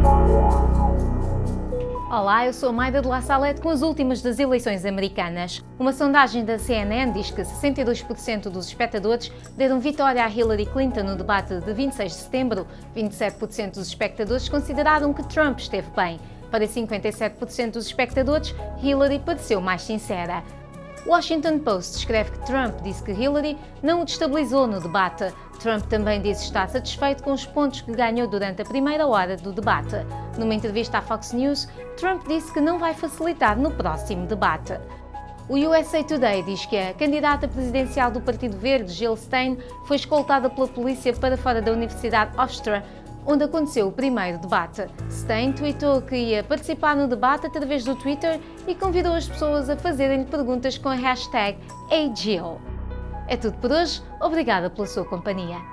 Olá, eu sou a Maida de La Salette com as últimas das eleições americanas. Uma sondagem da CNN diz que 62% dos espectadores deram vitória a Hillary Clinton no debate de 26 de setembro. 27% dos espectadores consideraram que Trump esteve bem. Para 57% dos espectadores, Hillary pareceu mais sincera. O Washington Post escreve que Trump disse que Hillary não o destabilizou no debate. Trump também disse estar satisfeito com os pontos que ganhou durante a primeira hora do debate. Numa entrevista à Fox News, Trump disse que não vai facilitar no próximo debate. O USA Today diz que a candidata presidencial do Partido Verde, Jill Stein, foi escoltada pela polícia para fora da Universidade Hofstra, onde aconteceu o primeiro debate. Stein tweetou que ia participar no debate através do Twitter e convidou as pessoas a fazerem perguntas com a hashtag #HeyJill. É tudo por hoje, obrigada pela sua companhia.